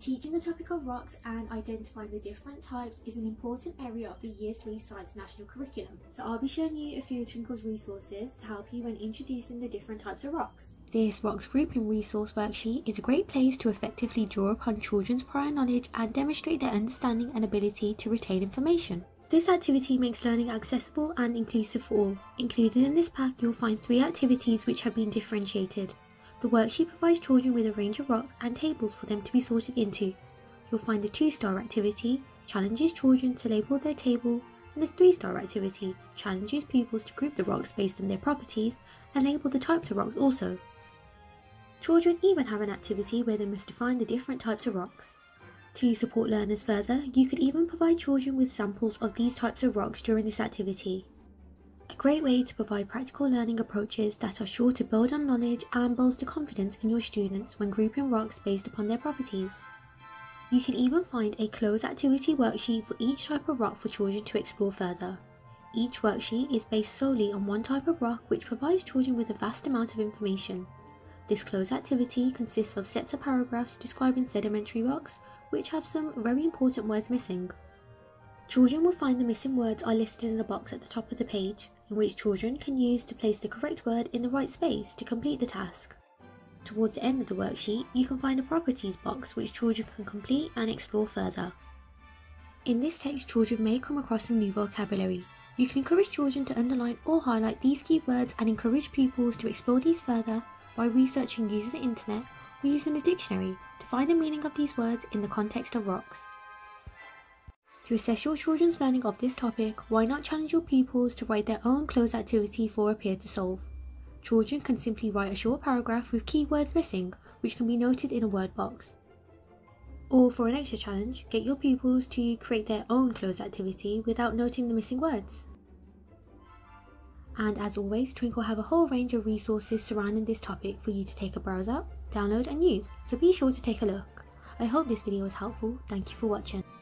Teaching the topic of rocks and identifying the different types is an important area of the Year 3 Science National Curriculum, so I'll be showing you a few of Twinkl's resources to help you when introducing the different types of rocks. This Rocks Grouping Resource Worksheet is a great place to effectively draw upon children's prior knowledge and demonstrate their understanding and ability to retain information. This activity makes learning accessible and inclusive for all. Included in this pack, you'll find 3 activities which have been differentiated. The worksheet provides children with a range of rocks and tables for them to be sorted into. You'll find the 2-star activity challenges children to label their table, and the 3-star activity challenges pupils to group the rocks based on their properties and label the types of rocks also. Children even have an activity where they must define the different types of rocks. To support learners further, you could even provide children with samples of these types of rocks during this activity. A great way to provide practical learning approaches that are sure to build on knowledge and bolster confidence in your students when grouping rocks based upon their properties. You can even find a Cloze activity worksheet for each type of rock for children to explore further. Each worksheet is based solely on one type of rock, which provides children with a vast amount of information. This Cloze activity consists of sets of paragraphs describing sedimentary rocks, which have some very important words missing. Children will find the missing words are listed in a box at the top of the page, in which children can use to place the correct word in the right space to complete the task. Towards the end of the worksheet, you can find a properties box which children can complete and explore further. In this text, children may come across some new vocabulary. You can encourage children to underline or highlight these key words and encourage pupils to explore these further by researching using the internet or using a dictionary to find the meaning of these words in the context of rocks. To assess your children's learning of this topic, why not challenge your pupils to write their own Cloze activity for a peer to solve? Children can simply write a short paragraph with keywords missing, which can be noted in a word box. Or for an extra challenge, get your pupils to create their own Cloze activity without noting the missing words. And as always, Twinkl have a whole range of resources surrounding this topic for you to take a browse up, download and use, so be sure to take a look. I hope this video was helpful. Thank you for watching.